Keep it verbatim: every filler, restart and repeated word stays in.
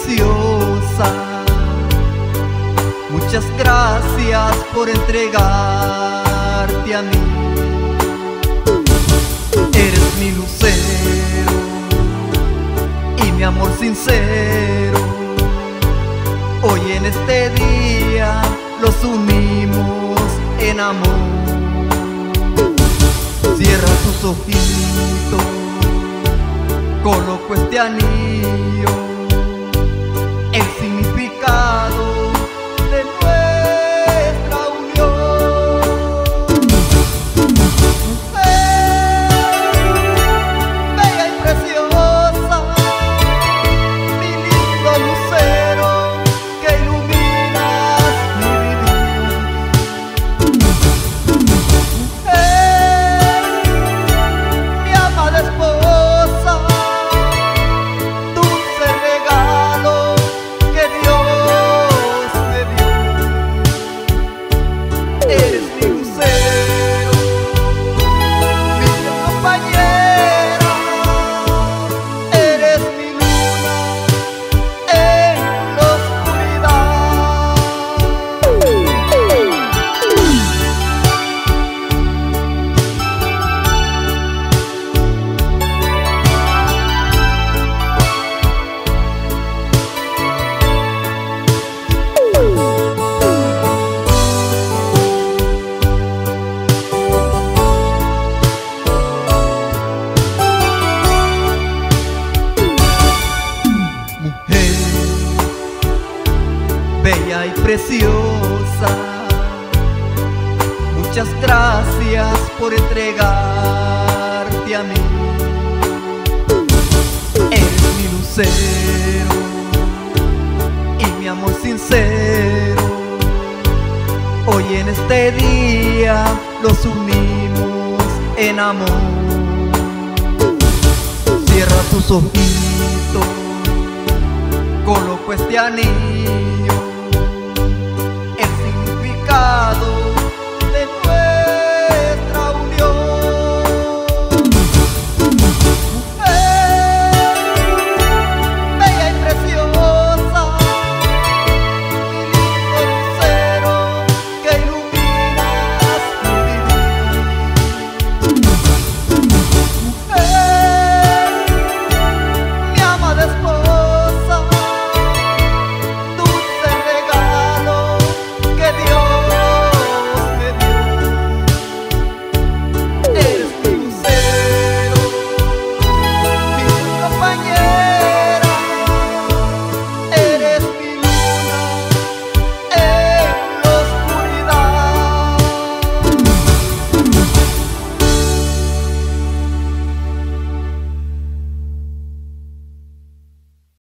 preciosa, muchas gracias por entregarte a mí. Eres mi lucero y mi amor sincero. Hoy en este día los unimos en amor. Cierra tus ojitos, coloco este anillo, el significado de nuestra unión. Mujer bella y preciosa, mi lindo lucero que iluminas mi vivir. Mujer, mi amada esposa, dulce regalo que Dios me dio. Eres mi lucero, mi compañera, eres mi luna en la oscuridad. Mujer bella y preciosa, muchas gracias por entregarte a mí. Eres mi lucero y mi amor sincero. Hoy en este día los unimos en amor. Cierra tus ojitos, coloco este anillo,